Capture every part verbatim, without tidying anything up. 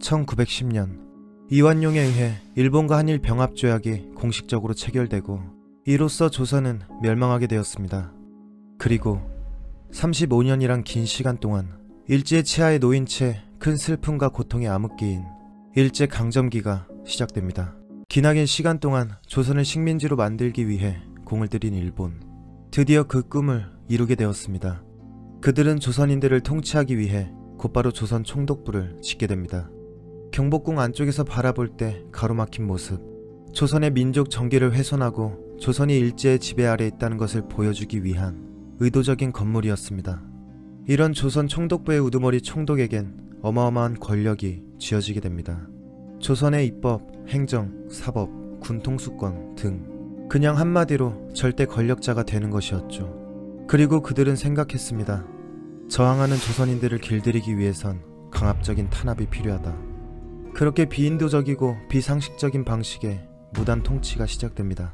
천구백십 년 이완용에 의해 일본과 한일 병합조약이 공식적으로 체결되고 이로써 조선은 멸망하게 되었습니다. 그리고 삼십오 년이란 긴 시간 동안 일제의 치하에 놓인 채 큰 슬픔과 고통에 암흑기인 일제강점기가 시작됩니다. 기나긴 시간 동안 조선을 식민지로 만들기 위해 공을 들인 일본. 드디어 그 꿈을 이루게 되었습니다. 그들은 조선인들을 통치하기 위해 곧바로 조선 총독부를 짓게 됩니다. 경복궁 안쪽에서 바라볼 때 가로막힌 모습, 조선의 민족 정기를 훼손하고 조선이 일제의 지배 아래 있다는 것을 보여주기 위한 의도적인 건물이었습니다. 이런 조선 총독부의 우두머리 총독에겐 어마어마한 권력이 쥐어지게 됩니다. 조선의 입법, 행정, 사법, 군통수권 등 그냥 한마디로 절대 권력자가 되는 것이었죠. 그리고 그들은 생각했습니다. 저항하는 조선인들을 길들이기 위해선 강압적인 탄압이 필요하다. 그렇게 비인도적이고 비상식적인 방식의 무단 통치가 시작됩니다.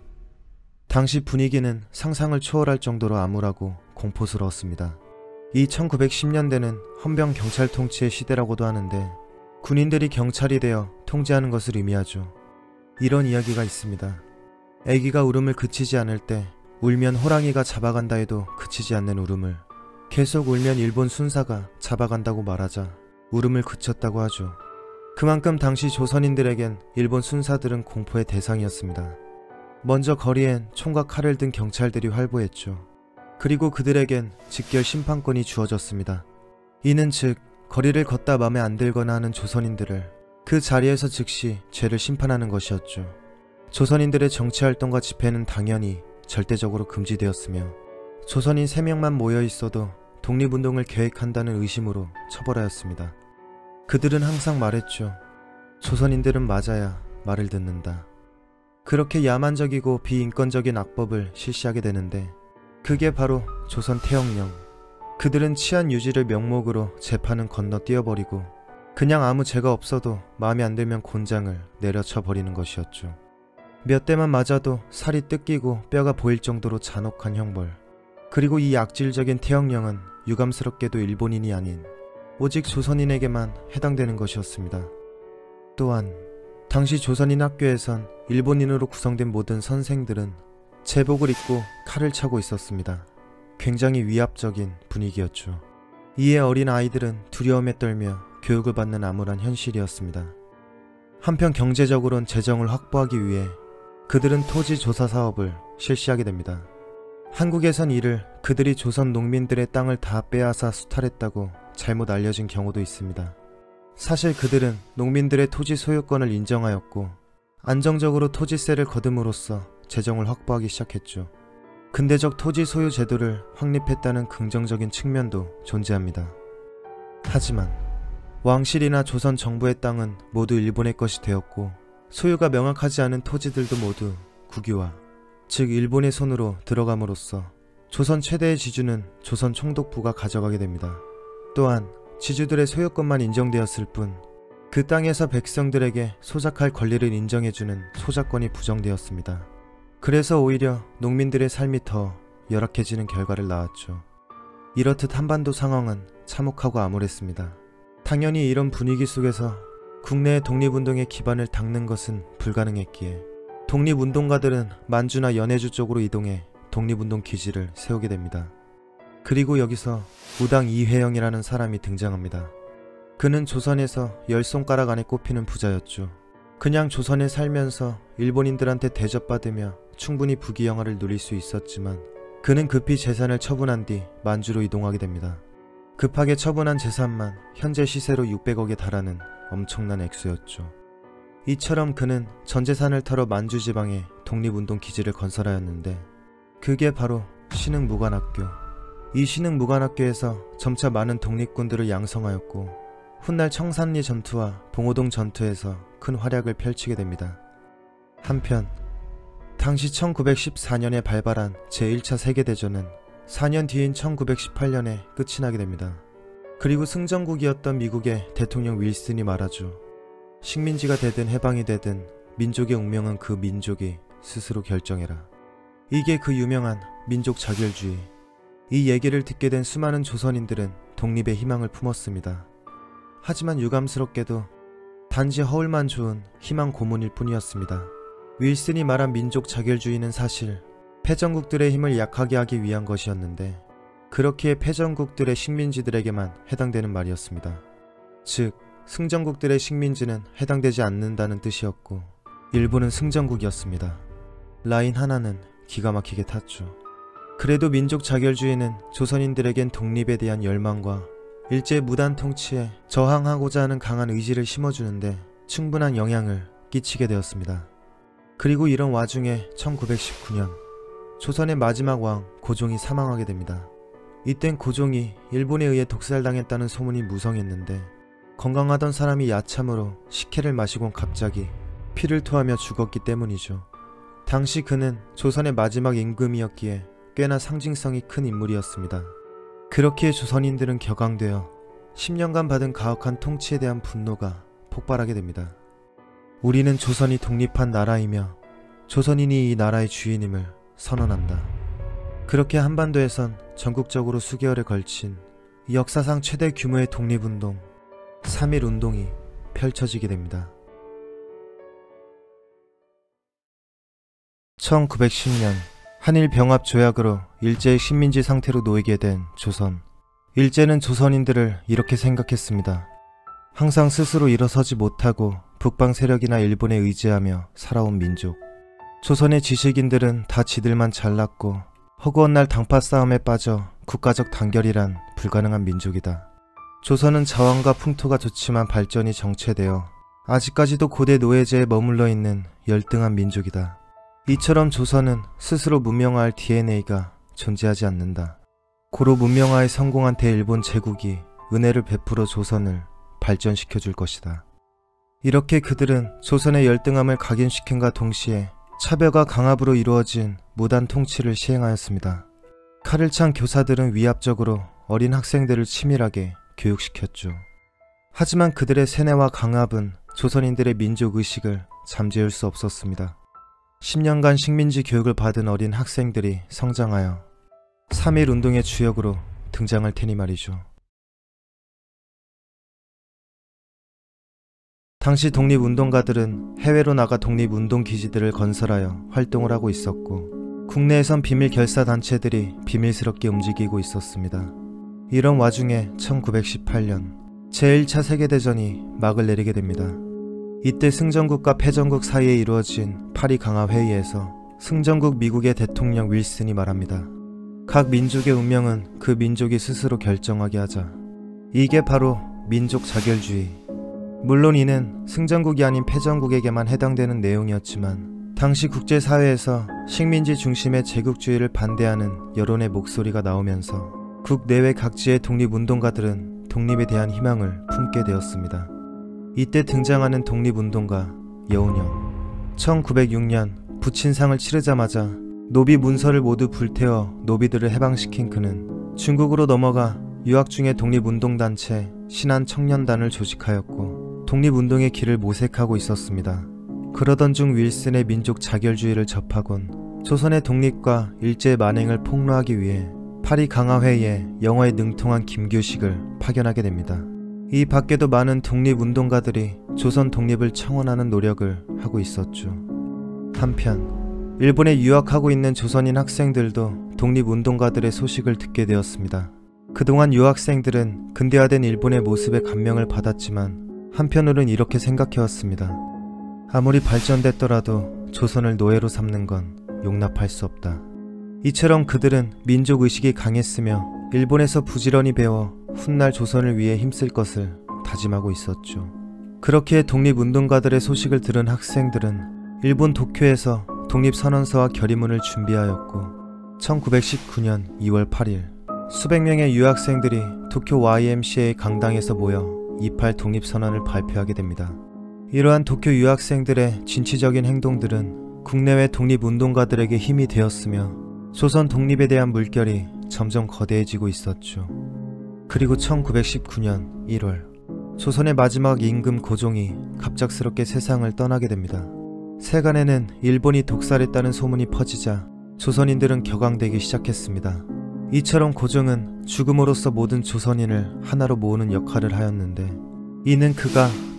당시 분위기는 상상을 초월할 정도로 암울하고 공포스러웠습니다. 이 천구백십 년대는 헌병 경찰 통치의 시대라고도 하는데 군인들이 경찰이 되어 통제하는 것을 의미하죠. 이런 이야기가 있습니다. 애기가 울음을 그치지 않을 때 울면 호랑이가 잡아간다 해도 그치지 않는 울음을 계속 울면 일본 순사가 잡아간다고 말하자 울음을 그쳤다고 하죠. 그만큼 당시 조선인들에겐 일본 순사들은 공포의 대상이었습니다. 먼저 거리엔 총과 칼을 든 경찰들이 활보했죠. 그리고 그들에겐 직결 심판권이 주어졌습니다. 이는 즉 거리를 걷다 맘에 안 들거나 하는 조선인들을 그 자리에서 즉시 죄를 심판하는 것이었죠. 조선인들의 정치활동과 집회는 당연히 절대적으로 금지되었으며 조선인 세 명만 모여있어도 독립운동을 계획한다는 의심으로 처벌하였습니다. 그들은 항상 말했죠. 조선인들은 맞아야 말을 듣는다. 그렇게 야만적이고 비인권적인 악법을 실시하게 되는데 그게 바로 조선 태형령. 그들은 치안 유지를 명목으로 재판은 건너뛰어버리고 그냥 아무 죄가 없어도 마음에 안 들면 곤장을 내려쳐 버리는 것이었죠. 몇 대만 맞아도 살이 뜯기고 뼈가 보일 정도로 잔혹한 형벌. 그리고 이 악질적인 태형령은 유감스럽게도 일본인이 아닌 오직 조선인에게만 해당되는 것이었습니다. 또한 당시 조선인 학교에선 일본인으로 구성된 모든 선생들은 제복을 입고 칼을 차고 있었습니다. 굉장히 위압적인 분위기였죠. 이에 어린 아이들은 두려움에 떨며 교육을 받는 암울한 현실이었습니다. 한편 경제적으론 재정을 확보하기 위해 그들은 토지 조사 사업을 실시하게 됩니다. 한국에선 이를 그들이 조선 농민들의 땅을 다 빼앗아 수탈했다고 잘못 알려진 경우도 있습니다. 사실 그들은 농민들의 토지 소유권을 인정하였고 안정적으로 토지세를 거둠으로써 재정을 확보하기 시작했죠. 근대적 토지 소유 제도를 확립했다는 긍정적인 측면도 존재합니다. 하지만 왕실이나 조선 정부의 땅은 모두 일본의 것이 되었고 소유가 명확하지 않은 토지들도 모두 국유화, 즉 일본의 손으로 들어감으로써 조선 최대의 지주는 조선 총독부가 가져가게 됩니다. 또한 지주들의 소유권만 인정되었을 뿐 그 땅에서 백성들에게 소작할 권리를 인정해주는 소작권이 부정되었습니다. 그래서 오히려 농민들의 삶이 더 열악해지는 결과를 낳았죠. 이렇듯 한반도 상황은 참혹하고 암울했습니다. 당연히 이런 분위기 속에서 국내의 독립운동의 기반을 닦는 것은 불가능했기에 독립운동가들은 만주나 연해주 쪽으로 이동해 독립운동 기지를 세우게 됩니다. 그리고 여기서 무당 이회영이라는 사람이 등장합니다. 그는 조선에서 열 손가락 안에 꼽히는 부자였죠. 그냥 조선에 살면서 일본인들한테 대접받으며 충분히 부귀영화를 누릴 수 있었지만 그는 급히 재산을 처분한 뒤 만주로 이동하게 됩니다. 급하게 처분한 재산만 현재 시세로 육백억에 달하는 엄청난 액수였죠. 이처럼 그는 전 재산을 털어 만주 지방에 독립운동 기지를 건설하였는데 그게 바로 신흥무관학교. 이 신흥무관학교에서 점차 많은 독립군들을 양성하였고 훗날 청산리 전투와 봉오동 전투에서 큰 활약을 펼치게 됩니다. 한편 당시 천구백십사 년에 발발한 제일 차 세계대전은 사 년 뒤인 천구백십팔 년에 끝이 나게 됩니다. 그리고 승전국이었던 미국의 대통령 윌슨이 말하죠. 식민지가 되든 해방이 되든 민족의 운명은 그 민족이 스스로 결정해라. 이게 그 유명한 민족 자결주의. 이 얘기를 듣게 된 수많은 조선인들은 독립의 희망을 품었습니다. 하지만 유감스럽게도 단지 허울만 좋은 희망 고문일 뿐이었습니다. 윌슨이 말한 민족 자결주의는 사실 패전국들의 힘을 약하게 하기 위한 것이었는데 그렇기에 패전국들의 식민지들에게만 해당되는 말이었습니다. 즉 승전국들의 식민지는 해당되지 않는다는 뜻이었고 일본은 승전국이었습니다. 라인 하나는 기가 막히게 탔죠. 그래도 민족 자결주의는 조선인들에겐 독립에 대한 열망과 일제의 무단 통치에 저항하고자 하는 강한 의지를 심어주는데 충분한 영향을 끼치게 되었습니다. 그리고 이런 와중에 천구백십구 년 조선의 마지막 왕 고종이 사망하게 됩니다. 이땐 고종이 일본에 의해 독살당했다는 소문이 무성했는데 건강하던 사람이 야참으로 식혜를 마시곤 갑자기 피를 토하며 죽었기 때문이죠. 당시 그는 조선의 마지막 임금이었기에 꽤나 상징성이 큰 인물이었습니다. 그렇기에 조선인들은 격앙되어 십 년간 받은 가혹한 통치에 대한 분노가 폭발하게 됩니다. 우리는 조선이 독립한 나라이며 조선인이 이 나라의 주인임을 선언한다. 그렇게 한반도에선 전국적으로 수개월에 걸친 역사상 최대 규모의 독립운동 삼일 운동이 펼쳐지게 됩니다. 천구백십 년 한일 병합 조약으로 일제의 식민지 상태로 놓이게 된 조선. 일제는 조선인들을 이렇게 생각했습니다. 항상 스스로 일어서지 못하고 북방 세력이나 일본에 의지하며 살아온 민족. 조선의 지식인들은 다 지들만 잘났고 허구한 날 당파 싸움에 빠져 국가적 단결이란 불가능한 민족이다. 조선은 자원과 풍토가 좋지만 발전이 정체되어 아직까지도 고대 노예제에 머물러 있는 열등한 민족이다. 이처럼 조선은 스스로 문명화할 디엔에이가 존재하지 않는다. 고로 문명화에 성공한 대일본 제국이 은혜를 베풀어 조선을 발전시켜 줄 것이다. 이렇게 그들은 조선의 열등함을 각인시킨과 동시에 차별과 강압으로 이루어진 무단 통치를 시행하였습니다. 칼을 찬 교사들은 위압적으로 어린 학생들을 치밀하게 교육시켰죠. 하지만 그들의 세뇌와 강압은 조선인들의 민족의식을 잠재울 수 없었습니다. 십 년간 식민지 교육을 받은 어린 학생들이 성장하여 삼일 운동의 주역으로 등장할 테니 말이죠. 당시 독립운동가들은 해외로 나가 독립운동 기지들을 건설하여 활동을 하고 있었고 국내에선 비밀 결사단체들이 비밀스럽게 움직이고 있었습니다. 이런 와중에 천구백십팔 년 제일 차 세계대전이 막을 내리게 됩니다. 이때 승전국과 패전국 사이에 이루어진 파리 강화회의에서 승전국 미국의 대통령 윌슨이 말합니다. 각 민족의 운명은 그 민족이 스스로 결정하게 하자. 이게 바로 민족 자결주의. 물론 이는 승전국이 아닌 패전국에게만 해당되는 내용이었지만 당시 국제사회에서 식민지 중심의 제국주의를 반대하는 여론의 목소리가 나오면서 국내외 각지의 독립운동가들은 독립에 대한 희망을 품게 되었습니다. 이때 등장하는 독립운동가 여운형. 천구백육 년 부친상을 치르자마자 노비 문서를 모두 불태워 노비들을 해방시킨 그는 중국으로 넘어가 유학 중에 독립운동단체 신한청년단을 조직하였고 독립운동의 길을 모색하고 있었습니다. 그러던 중 윌슨의 민족 자결주의를 접하곤 조선의 독립과 일제의 만행을 폭로하기 위해 파리 강화회의에 영어에 능통한 김규식을 파견하게 됩니다. 이 밖에도 많은 독립운동가들이 조선 독립을 청원하는 노력을 하고 있었죠. 한편 일본에 유학하고 있는 조선인 학생들도 독립운동가들의 소식을 듣게 되었습니다. 그동안 유학생들은 근대화된 일본의 모습에 감명을 받았지만 한편으로는 이렇게 생각해왔습니다. 아무리 발전됐더라도 조선을 노예로 삼는 건 용납할 수 없다. 이처럼 그들은 민족의식이 강했으며 일본에서 부지런히 배워 훗날 조선을 위해 힘쓸 것을 다짐하고 있었죠. 그렇기에 독립운동가들의 소식을 들은 학생들은 일본 도쿄에서 독립선언서와 결의문을 준비하였고 천구백십구 년 이월 팔일 수백 명의 유학생들이 도쿄 와이엠씨에이 강당에서 모여 이팔 독립선언을 발표하게 됩니다. 이러한 도쿄 유학생들의 진취적인 행동들은 국내외 독립운동가들에게 힘이 되었으며 조선 독립에 대한 물결이 점점 거대해지고 있었죠. 그리고 천구백십구 년 일월 조선의 마지막 임금 고종이 갑작스럽게 세상을 떠나게 됩니다. 세간에는 일본이 독살했다는 소문이 퍼지자 조선인들은 격앙되기 시작했습니다. 이처럼 고종은 죽음으로써 모든 조선인을 하나로 모으는 역할을 하였는데 이는 그가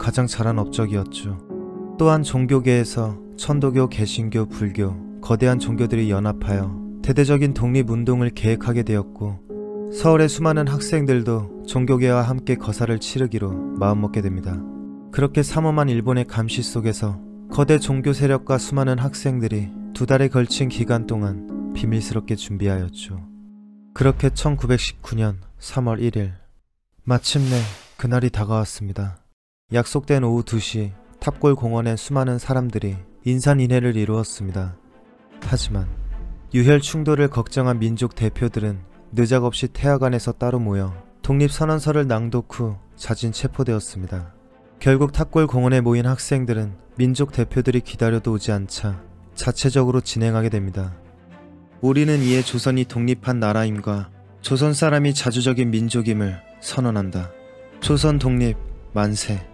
가장 잘한 업적이었죠. 또한 종교계에서 천도교, 개신교, 불교, 거대한 종교들이 연합하여 대대적인 독립운동을 계획하게 되었고 서울의 수많은 학생들도 종교계와 함께 거사를 치르기로 마음먹게 됩니다. 그렇게 삼엄한 일본의 감시 속에서 거대 종교 세력과 수많은 학생들이 두 달에 걸친 기간 동안 비밀스럽게 준비하였죠. 그렇게 천구백십구 년 삼월 일일 마침내 그날이 다가왔습니다. 약속된 오후 두 시 탑골 공원에 수많은 사람들이 인산인해를 이루었습니다. 하지만 유혈 충돌을 걱정한 민족 대표들은 느작없이 태화관에서 따로 모여 독립선언서를 낭독 후 자진 체포되었습니다. 결국 탑골 공원에 모인 학생들은 민족 대표들이 기다려도 오지 않자 자체적으로 진행하게 됩니다. 우리는 이에 조선이 독립한 나라임과 조선 사람이 자주적인 민족임을 선언한다. 조선 독립 만세.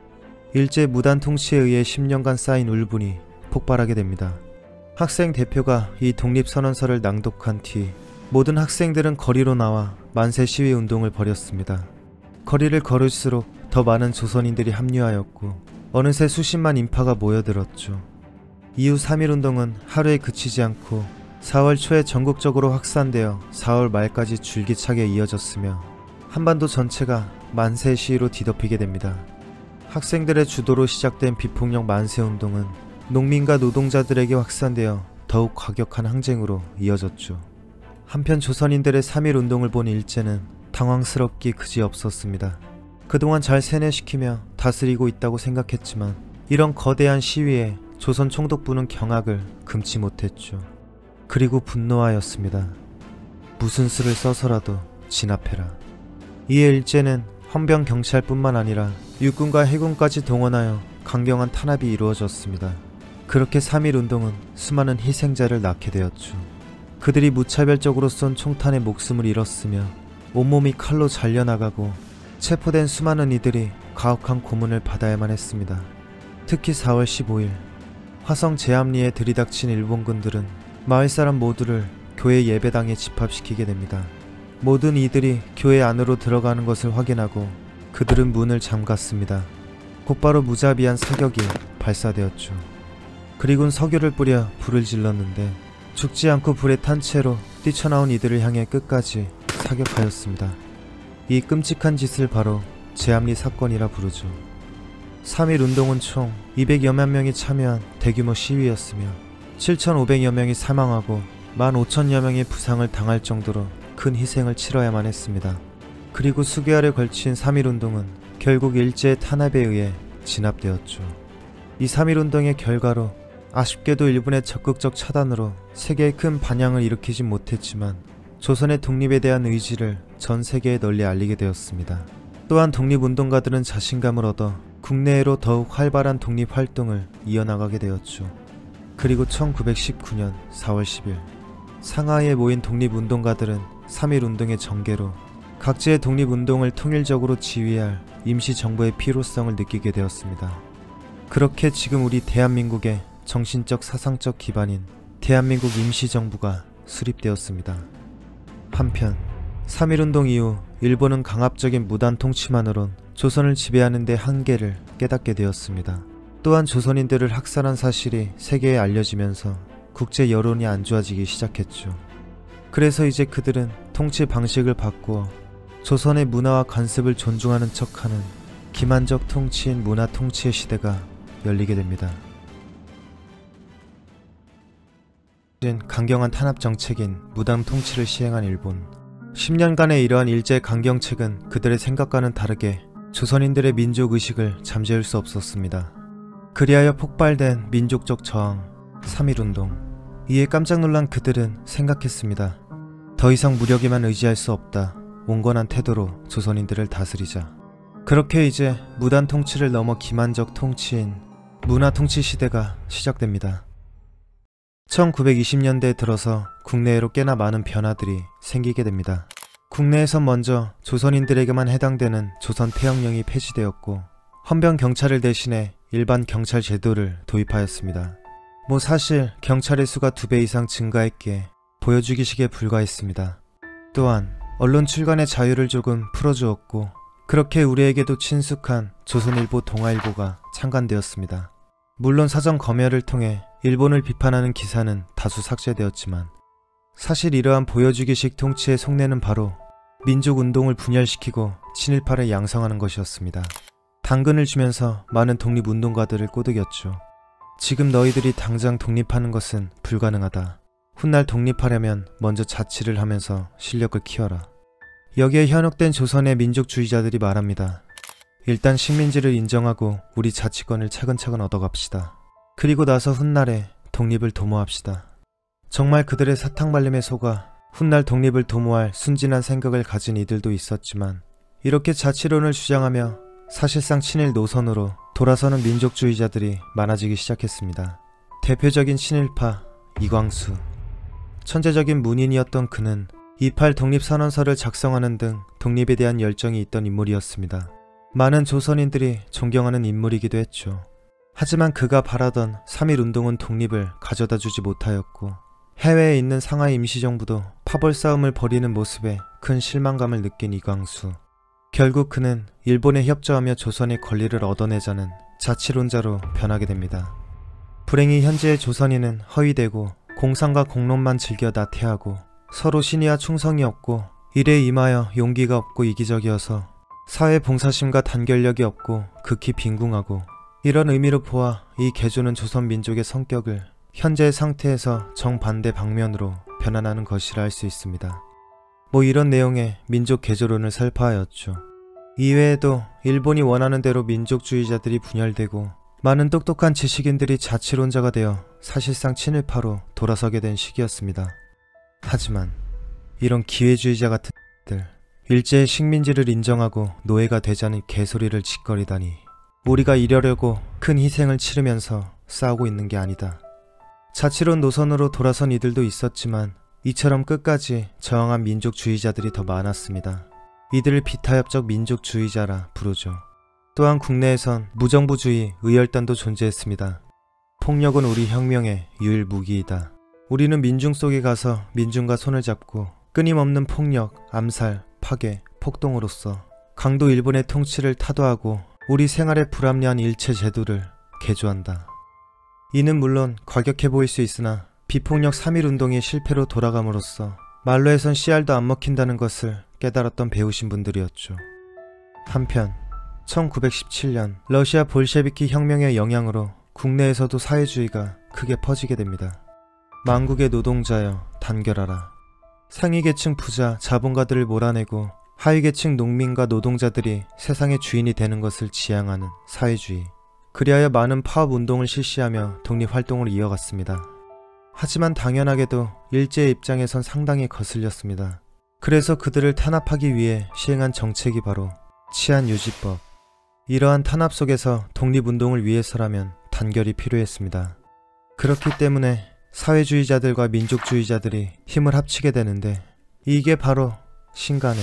일제 무단 통치에 의해 십 년간 쌓인 울분이 폭발하게 됩니다. 학생 대표가 이 독립선언서를 낭독한 뒤 모든 학생들은 거리로 나와 만세 시위 운동을 벌였습니다. 거리를 걸을수록 더 많은 조선인들이 합류하였고 어느새 수십만 인파가 모여들었죠. 이후 삼일운동은 하루에 그치지 않고 사월 초에 전국적으로 확산되어 사월 말까지 줄기차게 이어졌으며 한반도 전체가 만세 시위로 뒤덮이게 됩니다. 학생들의 주도로 시작된 비폭력 만세운동은 농민과 노동자들에게 확산되어 더욱 과격한 항쟁으로 이어졌죠. 한편 조선인들의 삼일운동을 본 일제는 당황스럽기 그지없었습니다. 그동안 잘 세뇌시키며 다스리고 있다고 생각했지만 이런 거대한 시위에 조선 총독부는 경악을 금치 못했죠. 그리고 분노하였습니다. 무슨 수를 써서라도 진압해라. 이에 일제는 헌병 경찰뿐만 아니라 육군과 해군까지 동원하여 강경한 탄압이 이루어졌습니다. 그렇게 삼일운동은 수많은 희생자를 낳게 되었죠. 그들이 무차별적으로 쏜 총탄에 목숨을 잃었으며 온몸이 칼로 잘려나가고 체포된 수많은 이들이 가혹한 고문을 받아야만 했습니다. 특히 사월 십오일 화성 제암리에 들이닥친 일본군들은 마을 사람 모두를 교회 예배당에 집합시키게 됩니다. 모든 이들이 교회 안으로 들어가는 것을 확인하고 그들은 문을 잠갔습니다. 곧바로 무자비한 사격이 발사되었죠. 그리고는 석유를 뿌려 불을 질렀는데 죽지 않고 불에 탄 채로 뛰쳐나온 이들을 향해 끝까지 사격하였습니다. 이 끔찍한 짓을 바로 제암리 사건이라 부르죠. 삼일운동은 총 이백여만 명이 참여한 대규모 시위였으며 칠천오백여 명이 사망하고 만 오천여 명이 부상을 당할 정도로 큰 희생을 치러야만 했습니다. 그리고 수개월에 걸친 삼일운동은 결국 일제의 탄압에 의해 진압되었죠. 이 삼일운동의 결과로 아쉽게도 일본의 적극적 차단으로 세계에 큰 반향을 일으키진 못했지만 조선의 독립에 대한 의지를 전 세계에 널리 알리게 되었습니다. 또한 독립운동가들은 자신감을 얻어 국내외로 더욱 활발한 독립활동을 이어나가게 되었죠. 그리고 천구백십구 년 사월 십일 상하이에 모인 독립운동가들은 삼일운동의 전개로 각지의 독립운동을 통일적으로 지휘할 임시정부의 필요성을 느끼게 되었습니다. 그렇게 지금 우리 대한민국의 정신적 사상적 기반인 대한민국 임시정부가 수립되었습니다. 한편 삼일운동 이후 일본은 강압적인 무단 통치만으론 조선을 지배하는 데 한계를 깨닫게 되었습니다. 또한 조선인들을 학살한 사실이 세계에 알려지면서 국제 여론이 안 좋아지기 시작했죠. 그래서 이제 그들은 통치 방식을 바꾸어 조선의 문화와 관습을 존중하는 척하는 기만적 통치인 문화 통치의 시대가 열리게 됩니다. 강경한 탄압 정책인 무당 통치를 시행한 일본. 십 년간의 이러한 일제 강경책은 그들의 생각과는 다르게 조선인들의 민족의식을 잠재울 수 없었습니다. 그리하여 폭발된 민족적 저항, 삼일운동. 이에 깜짝 놀란 그들은 생각했습니다. 더 이상 무력에만 의지할 수 없다. 온건한 태도로 조선인들을 다스리자. 그렇게 이제 무단 통치를 넘어 기만적 통치인 문화 통치 시대가 시작됩니다. 천구백이십 년대에 들어서 국내외로 꽤나 많은 변화들이 생기게 됩니다. 국내에선 먼저 조선인들에게만 해당되는 조선 태형령이 폐지되었고 헌병 경찰을 대신해 일반 경찰 제도를 도입하였습니다. 뭐 사실 경찰의 수가 두 배 이상 증가했기에 보여주기식에 불과했습니다. 또한 언론 출간의 자유를 조금 풀어주었고 그렇게 우리에게도 친숙한 조선일보 동아일보가 창간되었습니다. 물론 사전 검열을 통해 일본을 비판하는 기사는 다수 삭제되었지만 사실 이러한 보여주기식 통치의 속내는 바로 민족운동을 분열시키고 친일파를 양성하는 것이었습니다. 당근을 주면서 많은 독립운동가들을 꼬드겼죠. 지금 너희들이 당장 독립하는 것은 불가능하다. 훗날 독립하려면 먼저 자치를 하면서 실력을 키워라. 여기에 현혹된 조선의 민족주의자들이 말합니다. 일단 식민지를 인정하고 우리 자치권을 차근차근 얻어갑시다. 그리고 나서 훗날에 독립을 도모합시다. 정말 그들의 사탕발림에 속아 훗날 독립을 도모할 순진한 생각을 가진 이들도 있었지만 이렇게 자치론을 주장하며 사실상 친일 노선으로 돌아서는 민족주의자들이 많아지기 시작했습니다. 대표적인 친일파 이광수. 천재적인 문인이었던 그는 이팔 독립선언서를 작성하는 등 독립에 대한 열정이 있던 인물이었습니다. 많은 조선인들이 존경하는 인물이기도 했죠. 하지만 그가 바라던 삼일운동은 독립을 가져다 주지 못하였고 해외에 있는 상하이 임시정부도 파벌 싸움을 벌이는 모습에 큰 실망감을 느낀 이광수. 결국 그는 일본에 협조하며 조선의 권리를 얻어내자는 자치론자로 변하게 됩니다. 불행히 현재의 조선인은 허위되고 공상과 공론만 즐겨 나태하고 서로 신의와 충성이 없고 일에 임하여 용기가 없고 이기적이어서 사회 봉사심과 단결력이 없고 극히 빈궁하고 이런 의미로 보아 이 개조는 조선 민족의 성격을 현재의 상태에서 정반대 방면으로 변환하는 것이라 할 수 있습니다. 뭐 이런 내용의 민족 개조론을 설파하였죠. 이외에도 일본이 원하는 대로 민족주의자들이 분열되고 많은 똑똑한 지식인들이 자치론자가 되어 사실상 친일파로 돌아서게 된 시기였습니다. 하지만 이런 기회주의자 같은 들 일제의 식민지를 인정하고 노예가 되자는 개소리를 짓거리다니 우리가 이러려고 큰 희생을 치르면서 싸우고 있는 게 아니다. 자치론 노선으로 돌아선 이들도 있었지만 이처럼 끝까지 저항한 민족주의자들이 더 많았습니다. 이들을 비타협적 민족주의자라 부르죠. 또한 국내에선 무정부주의 의열단도 존재했습니다. 폭력은 우리 혁명의 유일 무기이다. 우리는 민중 속에 가서 민중과 손을 잡고 끊임없는 폭력, 암살, 파괴, 폭동으로써 강도 일본의 통치를 타도하고 우리 생활에 불합리한 일체 제도를 개조한다. 이는 물론 과격해 보일 수 있으나 비폭력 삼일운동이 실패로 돌아감으로써 말로 해선 씨알도 안 먹힌다는 것을 깨달았던 배우신 분들이었죠. 한편 천구백십칠 년 러시아 볼셰비키 혁명의 영향으로 국내에서도 사회주의가 크게 퍼지게 됩니다. 만국의 노동자여 단결하라. 상위계층 부자 자본가들을 몰아내고 하위계층 농민과 노동자들이 세상의 주인이 되는 것을 지향하는 사회주의. 그리하여 많은 파업운동을 실시하며 독립활동을 이어갔습니다. 하지만 당연하게도 일제의 입장에선 상당히 거슬렸습니다. 그래서 그들을 탄압하기 위해 시행한 정책이 바로 치안유지법. 이러한 탄압 속에서 독립운동을 위해서라면 단결이 필요했습니다. 그렇기 때문에 사회주의자들과 민족주의자들이 힘을 합치게 되는데 이게 바로 신간에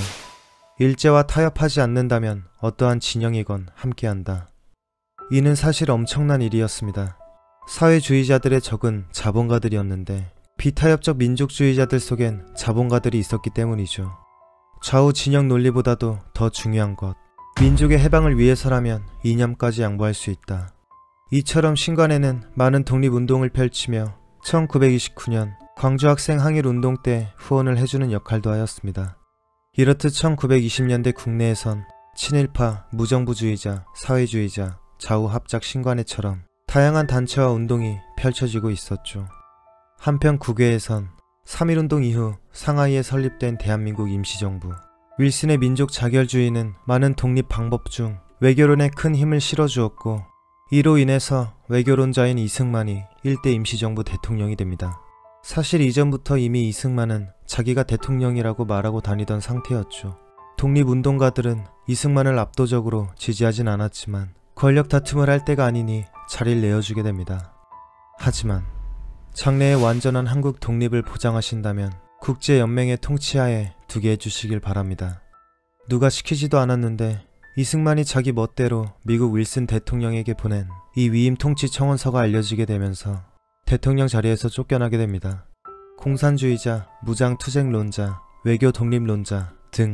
일제와 타협하지 않는다면 어떠한 진영이건 함께한다. 이는 사실 엄청난 일이었습니다. 사회주의자들의 적은 자본가들이었는데 비타협적 민족주의자들 속엔 자본가들이 있었기 때문이죠. 좌우 진영 논리보다도 더 중요한 것, 민족의 해방을 위해서라면 이념까지 양보할 수 있다. 이처럼 신관에는 많은 독립운동을 펼치며 천구백이십구 년 광주 학생 항일운동 때 후원을 해주는 역할도 하였습니다. 이렇듯 천구백이십 년대 국내에선 친일파, 무정부주의자, 사회주의자, 좌우합작 신관회처럼 다양한 단체와 운동이 펼쳐지고 있었죠. 한편 국외에선 삼일운동 이후 상하이에 설립된 대한민국 임시정부, 윌슨의 민족 자결주의는 많은 독립 방법 중 외교론에 큰 힘을 실어주었고 이로 인해서 외교론자인 이승만이 일대 임시정부 대통령이 됩니다. 사실 이전부터 이미 이승만은 자기가 대통령이라고 말하고 다니던 상태였죠. 독립운동가들은 이승만을 압도적으로 지지하진 않았지만 권력 다툼을 할 때가 아니니 자리를 내어주게 됩니다. 하지만 장래의 완전한 한국 독립을 보장하신다면 국제연맹의 통치하에 두게 해주시길 바랍니다. 누가 시키지도 않았는데 이승만이 자기 멋대로 미국 윌슨 대통령에게 보낸 이 위임 통치 청원서가 알려지게 되면서 대통령 자리에서 쫓겨나게 됩니다. 공산주의자, 무장투쟁론자, 외교 독립론자 등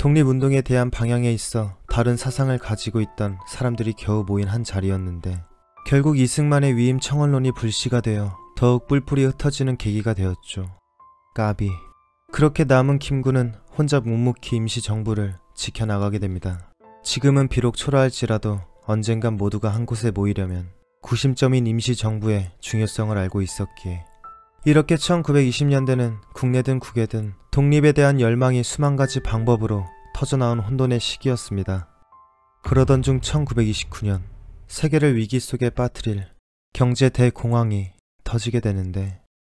독립운동에 대한 방향에 있어 다른 사상을 가지고 있던 사람들이 겨우 모인 한 자리였는데 결국 이승만의 위임 청원론이 불씨가 되어 더욱 뿔뿔이 흩어지는 계기가 되었죠. 까비. 그렇게 남은 김구는 혼자 묵묵히 임시정부를 지켜나가게 됩니다. 지금은 비록 초라할지라도 언젠간 모두가 한 곳에 모이려면 구심점인 임시정부의 중요성을 알고 있었기에 이렇게 천구백이십 년대는 국내든 국외든 독립에 대한 열망이 수만 가지 방법으로 터져나온 혼돈의 시기였습니다. 그러던 중 천구백이십구 년 세계를 위기 속에 빠뜨릴 경제 대공황이 터지게 되는데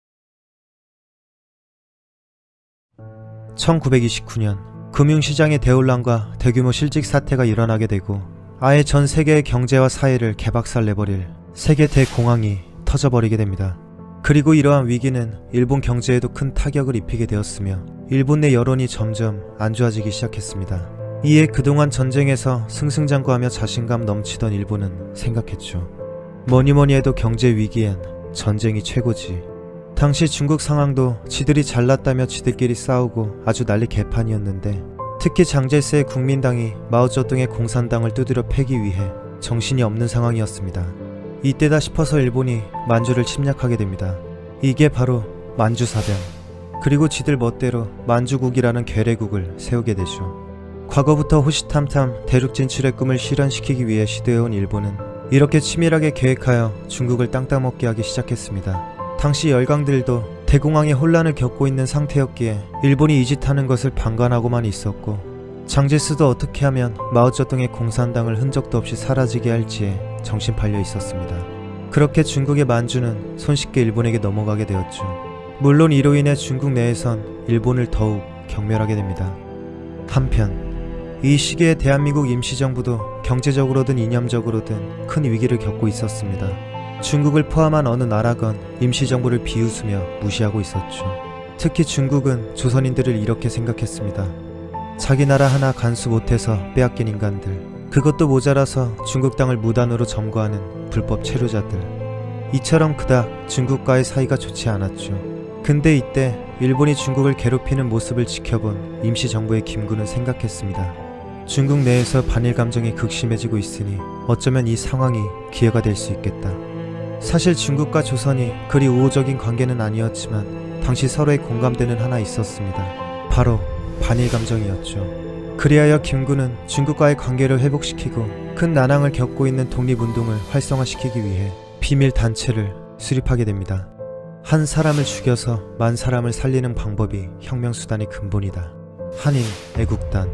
천구백이십구 년 금융시장의 대혼란과 대규모 실직 사태가 일어나게 되고 아예 전 세계의 경제와 사회를 개박살내버릴 세계 대공황이 터져버리게 됩니다. 그리고 이러한 위기는 일본 경제에도 큰 타격을 입히게 되었으며 일본 내 여론이 점점 안 좋아지기 시작했습니다. 이에 그동안 전쟁에서 승승장구하며 자신감 넘치던 일본은 생각했죠. 뭐니뭐니 해도 경제 위기엔 전쟁이 최고지. 당시 중국 상황도 지들이 잘났다며 지들끼리 싸우고 아주 난리 개판이었는데 특히 장제스의 국민당이 마오쩌둥의 공산당을 두드려 패기 위해 정신이 없는 상황이었습니다. 이때다 싶어서 일본이 만주를 침략하게 됩니다. 이게 바로 만주사변. 그리고 지들 멋대로 만주국이라는 괴뢰국을 세우게 되죠. 과거부터 호시탐탐 대륙 진출의 꿈을 실현시키기 위해 시도해온 일본은 이렇게 치밀하게 계획하여 중국을 땅 따먹게 하기 시작했습니다. 당시 열강들도 대공황의 혼란을 겪고 있는 상태였기에 일본이 이 짓 하는 것을 방관하고만 있었고 장제스도 어떻게 하면 마오쩌둥의 공산당을 흔적도 없이 사라지게 할지에 정신 팔려 있었습니다. 그렇게 중국의 만주는 손쉽게 일본에게 넘어가게 되었죠. 물론 이로 인해 중국 내에선 일본을 더욱 경멸하게 됩니다. 한편 이 시기에 대한민국 임시정부도 경제적으로든 이념적으로든 큰 위기를 겪고 있었습니다. 중국을 포함한 어느 나라건 임시정부를 비웃으며 무시하고 있었죠. 특히 중국은 조선인들을 이렇게 생각했습니다. 자기 나라 하나 간수 못해서 빼앗긴 인간들, 그것도 모자라서 중국 땅을 무단으로 점거하는 불법 체류자들. 이처럼 그닥 중국과의 사이가 좋지 않았죠. 근데 이때 일본이 중국을 괴롭히는 모습을 지켜본 임시정부의 김구는 생각했습니다. 중국 내에서 반일 감정이 극심해지고 있으니 어쩌면 이 상황이 기회가 될 수 있겠다. 사실 중국과 조선이 그리 우호적인 관계는 아니었지만 당시 서로의 공감대는 하나 있었습니다. 바로 반일 감정이었죠. 그리하여 김구는 중국과의 관계를 회복시키고 큰 난항을 겪고 있는 독립운동을 활성화시키기 위해 비밀 단체를 수립하게 됩니다. 한 사람을 죽여서 만 사람을 살리는 방법이 혁명수단의 근본이다. 한인 애국단.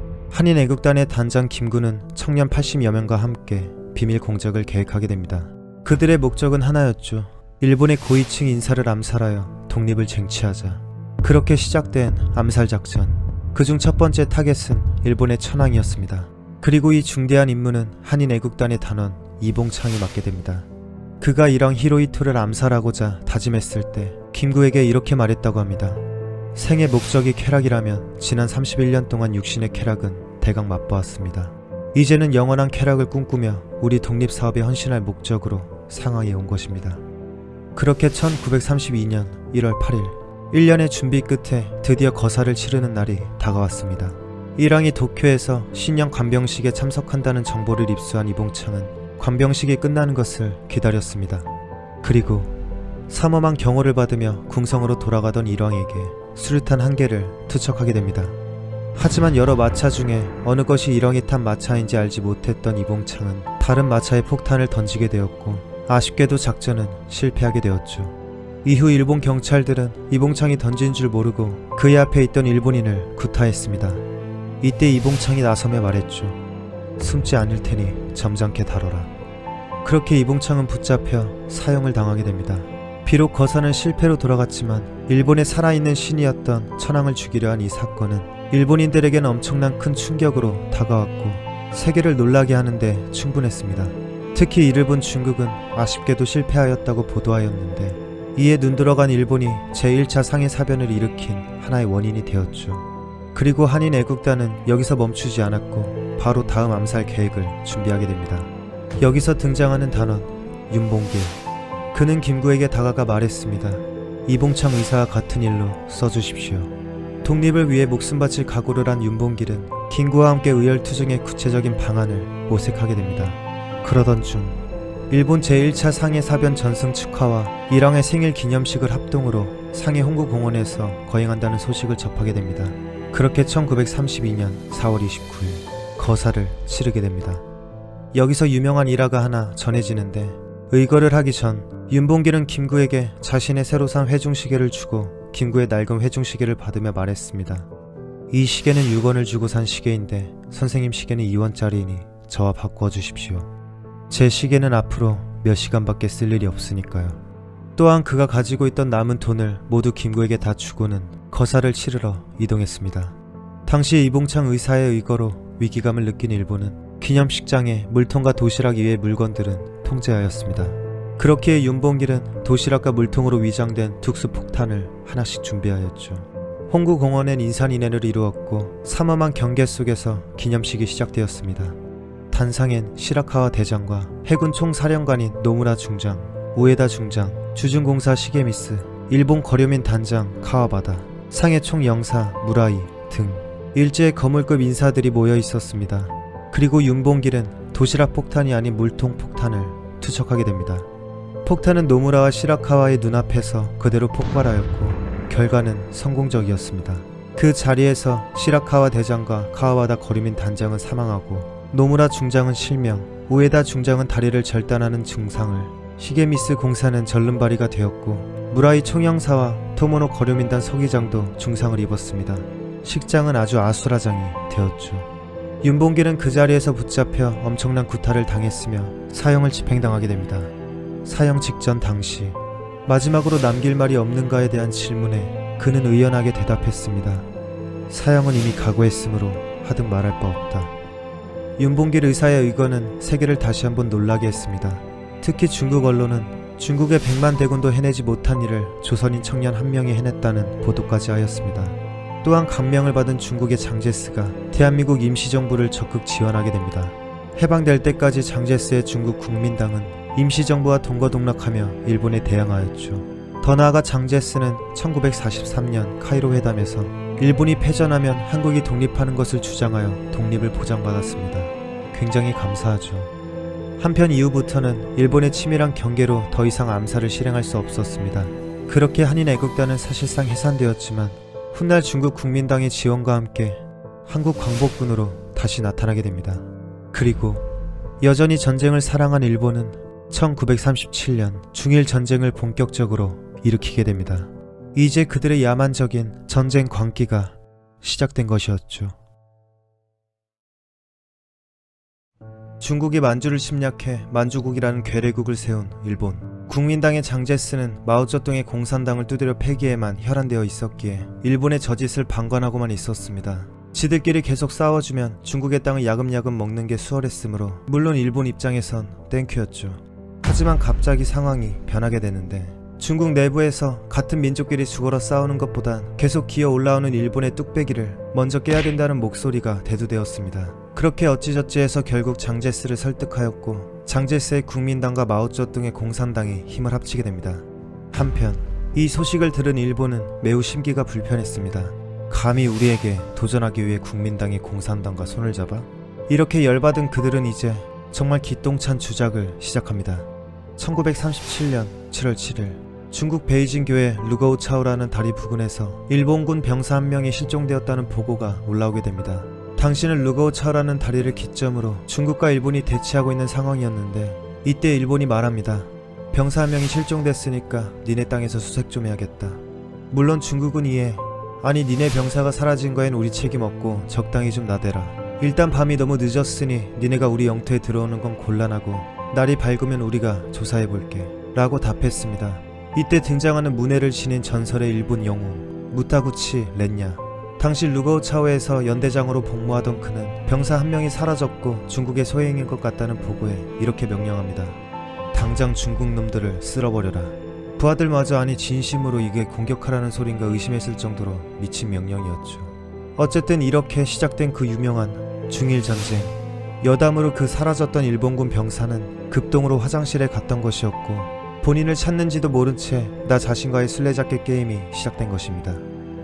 한인 애국단의 단장 김구는 청년 팔십여 명과 함께 비밀 공작을 계획하게 됩니다. 그들의 목적은 하나였죠. 일본의 고위층 인사를 암살하여 독립을 쟁취하자. 그렇게 시작된 암살작전. 그중 첫 번째 타겟은 일본의 천황이었습니다. 그리고 이 중대한 임무는 한인 애국단의 단원 이봉창이 맡게 됩니다. 그가 이랑 히로히토를 암살하고자 다짐했을 때 김구에게 이렇게 말했다고 합니다. 생의 목적이 쾌락이라면 지난 삼십일 년 동안 육신의 쾌락은 대강 맛보았습니다. 이제는 영원한 쾌락을 꿈꾸며 우리 독립사업에 헌신할 목적으로 상하이 온 것입니다. 그렇게 천구백삼십이 년 일월 팔일 일 년의 준비 끝에 드디어 거사를 치르는 날이 다가왔습니다. 일왕이 도쿄에서 신년 관병식에 참석한다는 정보를 입수한 이봉창은 관병식이 끝나는 것을 기다렸습니다. 그리고 삼엄한 경호를 받으며 궁성으로 돌아가던 일왕에게 수류탄 한 개를 투척하게 됩니다. 하지만 여러 마차 중에 어느 것이 일왕이 탄 마차인지 알지 못했던 이봉창은 다른 마차에 폭탄을 던지게 되었고 아쉽게도 작전은 실패하게 되었죠. 이후 일본 경찰들은 이봉창이 던진 줄 모르고 그의 앞에 있던 일본인을 구타했습니다. 이때 이봉창이 나서며 말했죠. 숨지 않을 테니 점잖게 다뤄라. 그렇게 이봉창은 붙잡혀 사형을 당하게 됩니다. 비록 거사는 실패로 돌아갔지만 일본의 살아있는 신이었던 천황을 죽이려 한 이 사건은 일본인들에게는 엄청난 큰 충격으로 다가왔고 세계를 놀라게 하는데 충분했습니다. 특히 이를 본 중국은 아쉽게도 실패하였다고 보도하였는데 이에 눈들어간 일본이 제일 차 상해사변을 일으킨 하나의 원인이 되었죠. 그리고 한인 애국단은 여기서 멈추지 않았고 바로 다음 암살 계획을 준비하게 됩니다. 여기서 등장하는 단원 윤봉길. 그는 김구에게 다가가 말했습니다. 이봉창 의사와 같은 일로 써주십시오. 독립을 위해 목숨 바칠 각오를 한 윤봉길은 김구와 함께 의열투쟁의 구체적인 방안을 모색하게 됩니다. 그러던 중 일본 제일 차 상해 사변 전승 축하와 일왕의 생일 기념식을 합동으로 상해 홍구공원에서 거행한다는 소식을 접하게 됩니다. 그렇게 천구백삼십이 년 사월 이십구 일 거사를 치르게 됩니다. 여기서 유명한 일화가 하나 전해지는데, 의거를 하기 전 윤봉길은 김구에게 자신의 새로 산 회중시계를 주고 김구의 낡은 회중시계를 받으며 말했습니다. 이 시계는 육 원을 주고 산 시계인데 선생님 시계는 이 원짜리이니 저와 바꾸어 주십시오. 제 시계는 앞으로 몇 시간밖에 쓸 일이 없으니까요. 또한 그가 가지고 있던 남은 돈을 모두 김구에게 다 주고는 거사를 치르러 이동했습니다. 당시 이봉창 의사의 의거로 위기감을 느낀 일본은 기념식장에 물통과 도시락 이외의 물건들은 통제하였습니다. 그렇기에 윤봉길은 도시락과 물통으로 위장된 특수 폭탄을 하나씩 준비하였죠. 홍구공원엔 인산인해를 이루었고 삼엄한 경계 속에서 기념식이 시작되었습니다. 단상엔 시라카와 대장과 해군 총사령관인 노무라 중장, 우에다 중장, 주중공사 시게미스, 일본 거류민 단장 카와바다, 상해 총영사 무라이 등 일제의 거물급 인사들이 모여 있었습니다. 그리고 윤봉길은 도시락 폭탄이 아닌 물통 폭탄을 투척하게 됩니다. 폭탄은 노무라와 시라카와의 눈앞에서 그대로 폭발하였고 결과는 성공적이었습니다. 그 자리에서 시라카와 대장과 카와바다 거류민 단장은 사망하고 노무라 중장은 실명, 우에다 중장은 다리를 절단하는 증상을, 시게미스 공사는 절름발이가 되었고 무라이 총영사와 토모노 거류민단 서기장도 중상을 입었습니다. 식장은 아주 아수라장이 되었죠. 윤봉길은 그 자리에서 붙잡혀 엄청난 구타를 당했으며 사형을 집행당하게 됩니다. 사형 직전 당시 마지막으로 남길 말이 없는가에 대한 질문에 그는 의연하게 대답했습니다. 사형은 이미 각오했으므로 하등 말할 바 없다. 윤봉길 의사의 의거는 세계를 다시 한번 놀라게 했습니다. 특히 중국 언론은 중국의 백만 대군도 해내지 못한 일을 조선인 청년 한 명이 해냈다는 보도까지 하였습니다. 또한 감명을 받은 중국의 장제스가 대한민국 임시정부를 적극 지원하게 됩니다. 해방될 때까지 장제스의 중국 국민당은 임시정부와 동거동락하며 일본에 대항하였죠. 더 나아가 장제스는 천구백사십삼 년 카이로 회담에서 일본이 패전하면 한국이 독립하는 것을 주장하여 독립을 보장받았습니다. 굉장히 감사하죠. 한편 이후부터는 일본의 치밀한 경계로 더 이상 암살을 실행할 수 없었습니다. 그렇게 한인 애국단은 사실상 해산되었지만 훗날 중국 국민당의 지원과 함께 한국 광복군으로 다시 나타나게 됩니다. 그리고 여전히 전쟁을 사랑한 일본은 천구백삼십칠 년 중일 전쟁을 본격적으로 일으키게 됩니다. 이제 그들의 야만적인 전쟁 광기가 시작된 것이었죠. 중국이 만주를 침략해 만주국이라는 괴뢰국을 세운 일본. 국민당의 장제스는 마오쩌둥의 공산당을 두드려 폐기에만 혈안되어 있었기에 일본의 저짓을 방관하고만 있었습니다. 지들끼리 계속 싸워주면 중국의 땅을 야금야금 먹는 게 수월했으므로 물론 일본 입장에선 땡큐였죠. 하지만 갑자기 상황이 변하게 되는데 중국 내부에서 같은 민족끼리 죽어라 싸우는 것보단 계속 기어 올라오는 일본의 뚝배기를 먼저 깨야 된다는 목소리가 대두되었습니다. 그렇게 어찌저찌 해서 결국 장제스를 설득하였고 장제스의 국민당과 마오쩌둥의 공산당이 힘을 합치게 됩니다. 한편 이 소식을 들은 일본은 매우 심기가 불편했습니다. 감히 우리에게 도전하기 위해 국민당이 공산당과 손을 잡아? 이렇게 열받은 그들은 이제 정말 기똥찬 주작을 시작합니다. 천구백삼십칠 년 칠월 칠일 중국 베이징교의 루거우차오라는 다리 부근에서 일본군 병사 한 명이 실종되었다는 보고가 올라오게 됩니다. 당시는 루거우차오라는 다리를 기점으로 중국과 일본이 대치하고 있는 상황이었는데 이때 일본이 말합니다. 병사 한 명이 실종됐으니까 니네 땅에서 수색 좀 해야겠다. 물론 중국은 이에 아니 니네 병사가 사라진 거엔 우리 책임 없고 적당히 좀 나대라. 일단 밤이 너무 늦었으니 니네가 우리 영토에 들어오는 건 곤란하고 날이 밝으면 우리가 조사해볼게 라고 답했습니다. 이때 등장하는 문해를 지닌 전설의 일본 영웅 무타구치 렌야. 당시 루거우차오에서 연대장으로 복무하던 그는 병사 한 명이 사라졌고 중국의 소행인 것 같다는 보고에 이렇게 명령합니다. 당장 중국 놈들을 쓸어버려라. 부하들마저 아니 진심으로 이게 공격하라는 소린가 의심했을 정도로 미친 명령이었죠. 어쨌든 이렇게 시작된 그 유명한 중일전쟁. 여담으로 그 사라졌던 일본군 병사는 급동으로 화장실에 갔던 것이었고 본인을 찾는지도 모른 채 나 자신과의 술래잡기 게임이 시작된 것입니다.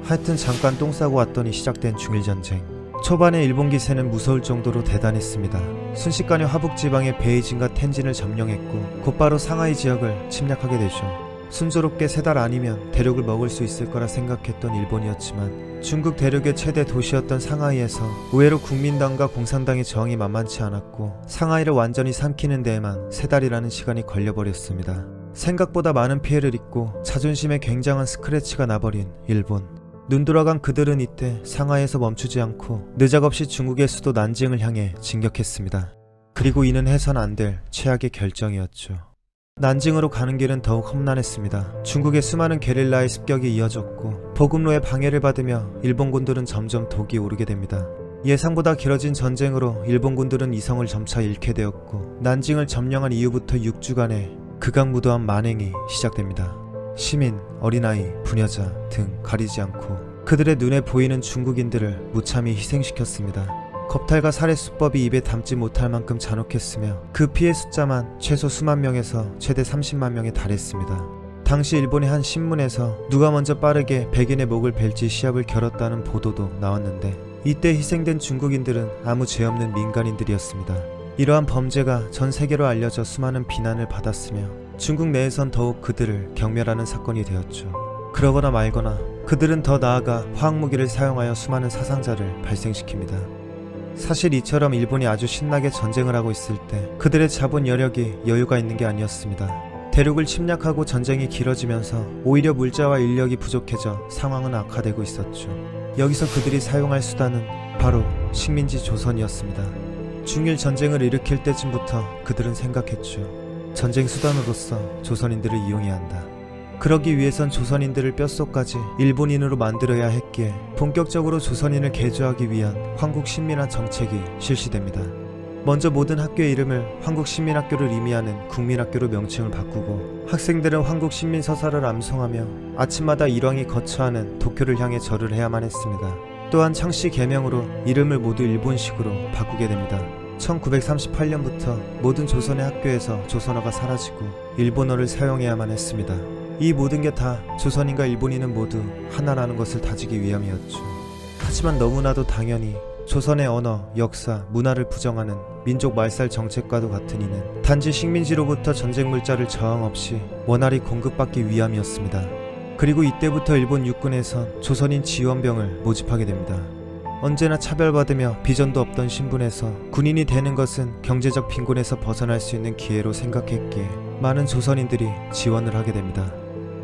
하여튼 잠깐 똥 싸고 왔더니 시작된 중일전쟁. 초반에 일본 기세는 무서울 정도로 대단했습니다. 순식간에 화북지방의 베이징과 텐진을 점령했고 곧바로 상하이 지역을 침략하게 되죠. 순조롭게 세 달 아니면 대륙을 먹을 수 있을 거라 생각했던 일본이었지만 중국 대륙의 최대 도시였던 상하이에서 의외로 국민당과 공산당의 저항이 만만치 않았고 상하이를 완전히 삼키는 데에만 세 달이라는 시간이 걸려버렸습니다. 생각보다 많은 피해를 입고 자존심에 굉장한 스크래치가 나버린 일본. 눈 돌아간 그들은 이때 상하이에서 멈추지 않고 느작없이 중국의 수도 난징을 향해 진격했습니다. 그리고 이는 해선 안 될 최악의 결정이었죠. 난징으로 가는 길은 더욱 험난했습니다. 중국의 수많은 게릴라의 습격이 이어졌고 보급로의 방해를 받으며 일본군들은 점점 독이 오르게 됩니다. 예상보다 길어진 전쟁으로 일본군들은 이성을 점차 잃게 되었고 난징을 점령한 이후부터 육 주간의 극악무도한 만행이 시작됩니다. 시민, 어린아이, 부녀자 등 가리지 않고 그들의 눈에 보이는 중국인들을 무참히 희생시켰습니다. 겁탈과 살해 수법이 입에 담지 못할 만큼 잔혹했으며 그 피해 숫자만 최소 수만 명에서 최대 삼십만 명에 달했습니다. 당시 일본의 한 신문에서 누가 먼저 빠르게 백인의 목을 벨지 시합을 겨뤘다는 보도도 나왔는데 이때 희생된 중국인들은 아무 죄 없는 민간인들이었습니다. 이러한 범죄가 전 세계로 알려져 수많은 비난을 받았으며 중국 내에선 더욱 그들을 경멸하는 사건이 되었죠. 그러거나 말거나 그들은 더 나아가 화학무기를 사용하여 수많은 사상자를 발생시킵니다. 사실 이처럼 일본이 아주 신나게 전쟁을 하고 있을 때 그들의 자본 여력이 여유가 있는 게 아니었습니다. 대륙을 침략하고 전쟁이 길어지면서 오히려 물자와 인력이 부족해져 상황은 악화되고 있었죠. 여기서 그들이 사용할 수단은 바로 식민지 조선이었습니다. 중일 전쟁을 일으킬 때쯤부터 그들은 생각했죠. 전쟁 수단으로서 조선인들을 이용해야 한다. 그러기 위해선 조선인들을 뼛속까지 일본인으로 만들어야 했기에 본격적으로 조선인을 개조하기 위한 황국신민화 정책이 실시됩니다. 먼저 모든 학교의 이름을 황국신민학교를 의미하는 국민학교로 명칭을 바꾸고 학생들은 황국신민서사를 암송하며 아침마다 일왕이 거처하는 도쿄를 향해 절을 해야만 했습니다. 또한 창씨 개명으로 이름을 모두 일본식으로 바꾸게 됩니다. 천구백삼십팔 년부터 모든 조선의 학교에서 조선어가 사라지고 일본어를 사용해야만 했습니다. 이 모든 게 다 조선인과 일본인은 모두 하나라는 것을 다지기 위함이었죠. 하지만 너무나도 당연히 조선의 언어, 역사, 문화를 부정하는 민족 말살 정책과도 같은 이는 단지 식민지로부터 전쟁 물자를 저항 없이 원활히 공급받기 위함이었습니다. 그리고 이때부터 일본 육군에선 조선인 지원병을 모집하게 됩니다. 언제나 차별받으며 비전도 없던 신분에서 군인이 되는 것은 경제적 빈곤에서 벗어날 수 있는 기회로 생각했기에 많은 조선인들이 지원을 하게 됩니다.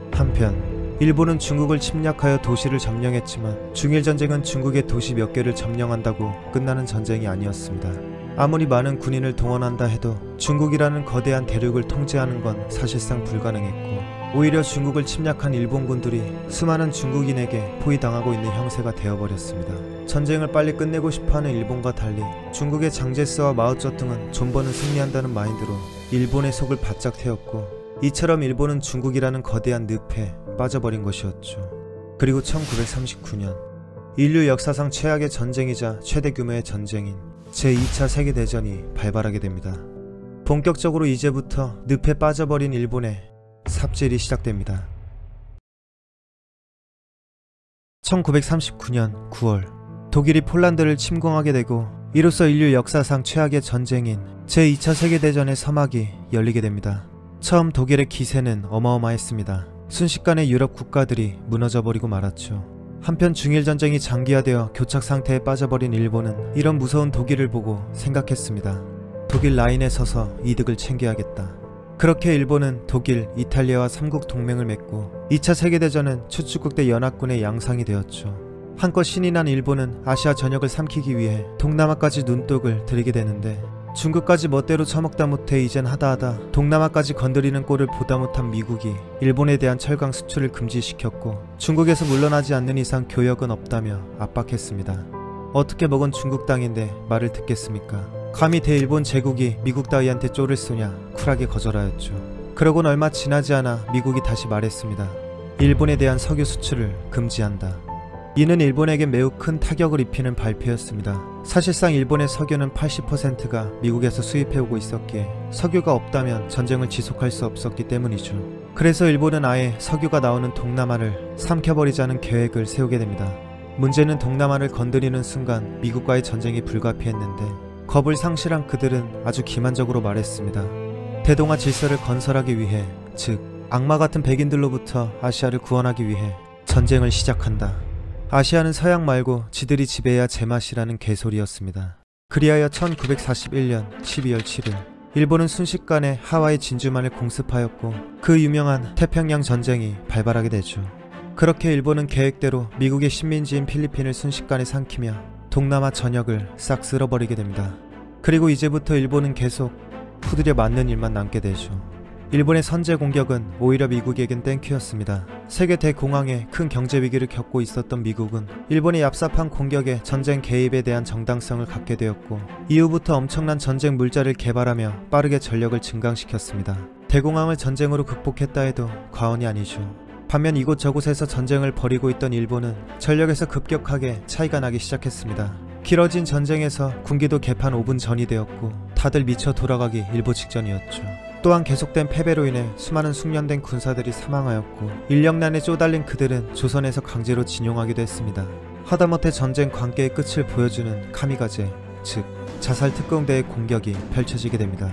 한편 일본은 중국을 침략하여 도시를 점령했지만 중일전쟁은 중국의 도시 몇 개를 점령한다고 끝나는 전쟁이 아니었습니다. 아무리 많은 군인을 동원한다 해도 중국이라는 거대한 대륙을 통제하는 건 사실상 불가능했고 오히려 중국을 침략한 일본군들이 수많은 중국인에게 포위당하고 있는 형세가 되어버렸습니다. 전쟁을 빨리 끝내고 싶어하는 일본과 달리 중국의 장제스와 마오쩌둥은 존버는 승리한다는 마인드로 일본의 속을 바짝 태웠고 이처럼 일본은 중국이라는 거대한 늪에 빠져버린 것이었죠. 그리고 천구백삼십구 년 인류 역사상 최악의 전쟁이자 최대 규모의 전쟁인 제이 차 세계대전이 발발하게 됩니다. 본격적으로 이제부터 늪에 빠져버린 일본의 삽질이 시작됩니다. 천구백삼십구 년 구월 독일이 폴란드를 침공하게 되고 이로써 인류 역사상 최악의 전쟁인 제이 차 세계대전의 서막이 열리게 됩니다. 처음 독일의 기세는 어마어마했습니다. 순식간에 유럽 국가들이 무너져버리고 말았죠. 한편 중일전쟁이 장기화되어 교착 상태에 빠져버린 일본은 이런 무서운 독일을 보고 생각했습니다. 독일 라인에 서서 이득을 챙겨야겠다. 그렇게 일본은 독일, 이탈리아와 삼국 동맹을 맺고 이 차 세계대전은 추축국대 연합군의 양상이 되었죠. 한껏 신이 난 일본은 아시아 전역을 삼키기 위해 동남아까지 눈독을 들이게 되는데 중국까지 멋대로 처먹다 못해 이젠 하다하다 동남아까지 건드리는 꼴을 보다 못한 미국이 일본에 대한 철강 수출을 금지시켰고 중국에서 물러나지 않는 이상 교역은 없다며 압박했습니다. 어떻게 먹은 중국 땅인데 말을 듣겠습니까? 감히 대일본 제국이 미국 따위한테 쪼를 쏘냐 쿨하게 거절하였죠. 그러곤 얼마 지나지 않아 미국이 다시 말했습니다. 일본에 대한 석유 수출을 금지한다. 이는 일본에게 매우 큰 타격을 입히는 발표였습니다. 사실상 일본의 석유는 팔십 퍼센트가 미국에서 수입해오고 있었기에 석유가 없다면 전쟁을 지속할 수 없었기 때문이죠. 그래서 일본은 아예 석유가 나오는 동남아를 삼켜버리자는 계획을 세우게 됩니다. 문제는 동남아를 건드리는 순간 미국과의 전쟁이 불가피했는데 겁을 상실한 그들은 아주 기만적으로 말했습니다. 대동아 질서를 건설하기 위해, 즉 악마 같은 백인들로부터 아시아를 구원하기 위해 전쟁을 시작한다. 아시아는 서양 말고 지들이 지배해야 제맛이라는 개소리였습니다. 그리하여 천구백사십일 년 십이월 칠일 일본은 순식간에 하와이 진주만을 공습하였고 그 유명한 태평양 전쟁이 발발하게 되죠. 그렇게 일본은 계획대로 미국의 식민지인 필리핀을 순식간에 삼키며 동남아 전역을 싹 쓸어버리게 됩니다. 그리고 이제부터 일본은 계속 후드려 맞는 일만 남게 되죠. 일본의 선제 공격은 오히려 미국에겐 땡큐였습니다. 세계 대공황에 큰 경제 위기를 겪고 있었던 미국은 일본의 얍삽한 공격에 전쟁 개입에 대한 정당성을 갖게 되었고 이후부터 엄청난 전쟁 물자를 개발하며 빠르게 전력을 증강시켰습니다. 대공황을 전쟁으로 극복했다 해도 과언이 아니죠. 반면 이곳저곳에서 전쟁을 벌이고 있던 일본은 전력에서 급격하게 차이가 나기 시작했습니다. 길어진 전쟁에서 군기도 개판 오 분 전이 되었고 다들 미쳐 돌아가기 일보 직전이었죠. 또한 계속된 패배로 인해 수많은 숙련된 군사들이 사망하였고 인력난에 쪼달린 그들은 조선에서 강제로 진용하기도 했습니다. 하다못해 전쟁 관계의 끝을 보여주는 카미가제, 즉 자살 특공대의 공격이 펼쳐지게 됩니다.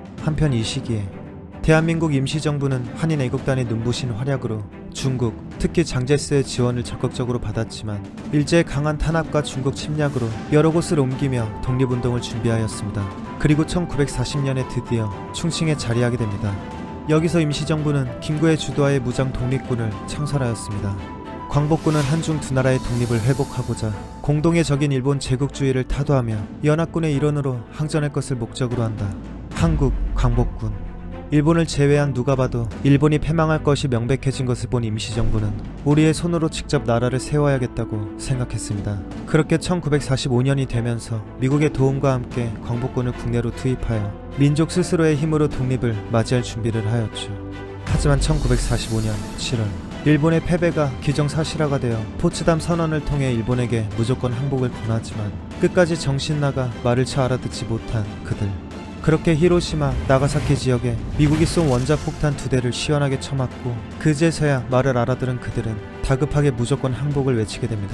한편 이 시기에 대한민국 임시정부는 한인 애국단의 눈부신 활약으로 중국, 특히 장제스의 지원을 적극적으로 받았지만 일제의 강한 탄압과 중국 침략으로 여러 곳을 옮기며 독립운동을 준비하였습니다. 그리고 천구백사십 년에 드디어 충칭에 자리하게 됩니다. 여기서 임시정부는 김구의 주도하에 무장 독립군을 창설하였습니다. 광복군은 한중 두 나라의 독립을 회복하고자 공동의 적인 일본 제국주의를 타도하며 연합군의 일원으로 항전할 것을 목적으로 한다. 한국 광복군. 일본을 제외한 누가 봐도 일본이 패망할 것이 명백해진 것을 본 임시정부는 우리의 손으로 직접 나라를 세워야겠다고 생각했습니다. 그렇게 천구백사십오 년이 되면서 미국의 도움과 함께 광복군을 국내로 투입하여 민족 스스로의 힘으로 독립을 맞이할 준비를 하였죠. 하지만 천구백사십오 년 칠월 일본의 패배가 기정사실화가 되어 포츠담 선언을 통해 일본에게 무조건 항복을 권하지만 끝까지 정신나가 말을 쳐 알아듣지 못한 그들. 그렇게 히로시마, 나가사키 지역에 미국이 쏜 원자폭탄 두 대를 시원하게 쳐맞고 그제서야 말을 알아들은 그들은 다급하게 무조건 항복을 외치게 됩니다.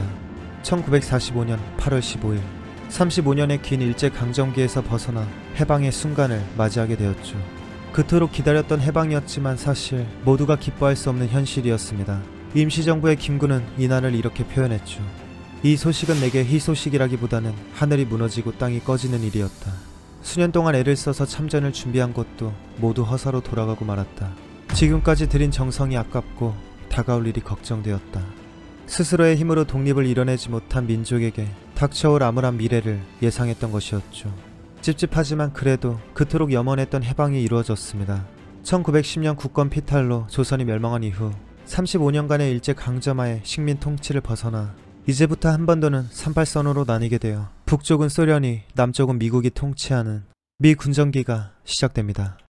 천구백사십오 년 팔월 십오일 삼십오 년의 긴 일제강점기에서 벗어나 해방의 순간을 맞이하게 되었죠. 그토록 기다렸던 해방이었지만 사실 모두가 기뻐할 수 없는 현실이었습니다. 임시정부의 김구는 이날을 이렇게 표현했죠. 이 소식은 내게 희소식이라기보다는 하늘이 무너지고 땅이 꺼지는 일이었다. 수년 동안 애를 써서 참전을 준비한 것도 모두 허사로 돌아가고 말았다. 지금까지 들인 정성이 아깝고 다가올 일이 걱정되었다. 스스로의 힘으로 독립을 이뤄내지 못한 민족에게 닥쳐올 암울한 미래를 예상했던 것이었죠. 찝찝하지만 그래도 그토록 염원했던 해방이 이루어졌습니다. 천구백십 년 국권 피탈로 조선이 멸망한 이후 삼십오 년간의 일제 강점하에 식민 통치를 벗어나 이제부터 한반도는 삼팔선으로 나뉘게 되어 북쪽은 소련이, 남쪽은 미국이 통치하는 미 군정기가 시작됩니다.